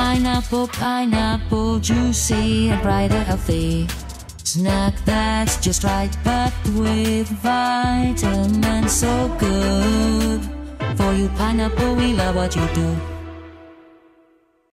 Pineapple, pineapple, juicy and bright and healthy. Snack that's just right, packed with vitamins, so good. For you, pineapple, we love what you do.